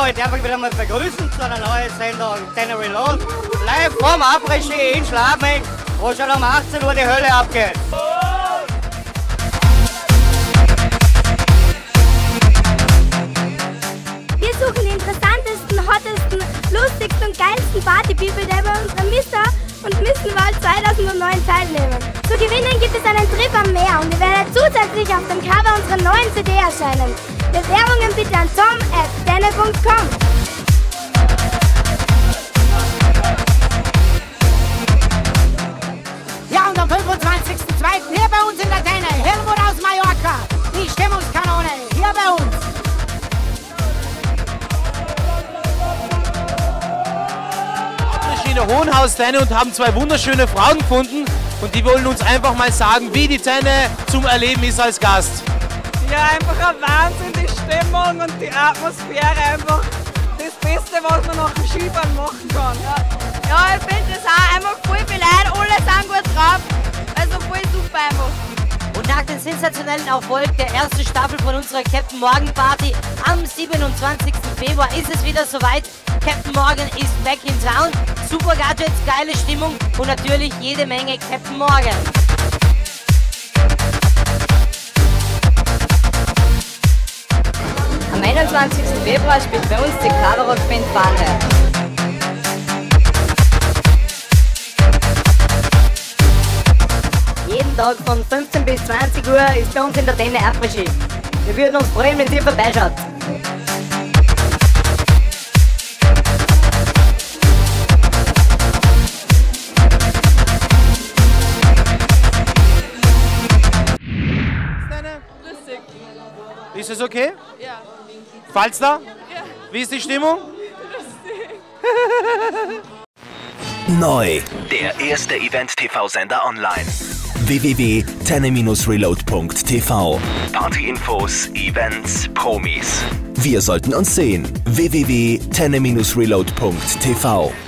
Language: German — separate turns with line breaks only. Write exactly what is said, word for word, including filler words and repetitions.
ich darf euch wieder mal begrüßen zu einer neuen Sendung Tenne Reload. Live vom Après-Ski in Schladming, wo schon um achtzehn Uhr die Hölle abgeht.
Wir suchen die interessantesten, hottesten, lustigsten und geilsten Party-People der bei unserer Mister und Mistenwahl zweitausendneun teilnehmen. Zu gewinnen gibt es einen Trip am Meer und wir werden zusätzlich auf dem Cover unserer neuen C D erscheinen. Bewerbungen bitte an tom at tenne punkt com.
Ja, und am fünfundzwanzigsten zweiten hier bei uns in der Tenne, Helmut aus Mallorca, die Stimmungskanone, hier bei uns.
In der Hohenhaus-Tenne und haben zwei wunderschöne Frauen gefunden und die wollen uns einfach mal sagen, wie die Tenne zum Erleben ist als Gast.
Ja, einfach ein Wahnsinn, die Stimmung und die Atmosphäre, einfach das Beste, was man nach dem Skifahren machen kann. Ja,
ja ich finde das auch einfach voll viel Leute, alle sind gut drauf, also voll super einfach.
Und nach dem sensationellen Erfolg der ersten Staffel von unserer Captain Morgan Party am siebenundzwanzigsten Februar ist es wieder soweit. Captain Morgan ist back in town. Super Gadgets, geile Stimmung und natürlich jede Menge Captain Morgan.
Am einundzwanzigsten Februar spielt bei uns die Kabarock Band Bande.
Jeden Tag von fünfzehn bis zwanzig Uhr ist bei uns in der Tenne Après-Ski. Wir würden uns freuen, wenn ihr vorbeischaut.
Lustig.
Ist es okay?
Ja.
Fallt's da?
Ja.
Wie ist die Stimmung?
Lustig.
Neu, der erste Event-T V-Sender online. w w w punkt tenne reload punkt t v. Party-Infos, Events, Promis. Wir sollten uns sehen. w w w punkt tenne reload punkt t v.